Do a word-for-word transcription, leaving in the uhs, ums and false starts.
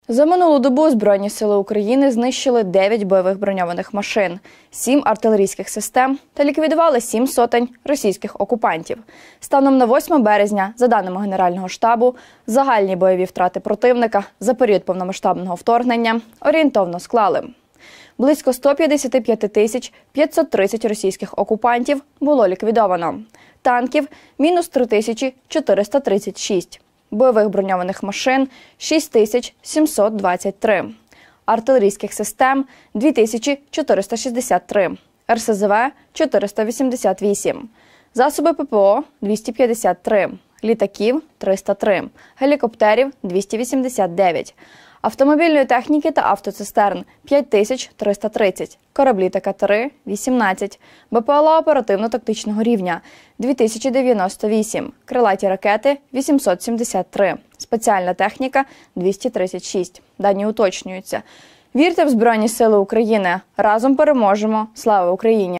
За минулу добу Збройні сили України знищили дев'ять бойових броньованих машин, сім артилерійських систем та ліквідували сім сотень російських окупантів. Станом на восьме березня, за даними Генерального штабу, загальні бойові втрати противника за період повномасштабного вторгнення орієнтовно склали: близько сто п'ятдесят п'ять тисяч п'ятсот тридцять російських окупантів було ліквідовано, танків – мінус три тисячі чотириста тридцять шість, бойових броньованих машин – шість тисяч сімсот двадцять три, артилерійських систем – дві тисячі чотириста шістдесят три, ер ес зе ве – чотириста вісімдесят вісім, засоби пе пе о – двісті п'ятдесят три, літаків – триста три, гелікоптерів – двісті вісімдесят дев'ять, автомобільної техніки та автоцистерн – п'ять тисяч триста тридцять, кораблі та катери – вісімнадцять, бе пе ел а оперативно-тактичного рівня – дві тисячі дев'яносто вісім, крилаті ракети – вісімсот сімдесят три, спеціальна техніка – двісті тридцять шість. Дані уточнюються. Вірте в Збройні сили України. Разом переможемо. Слава Україні!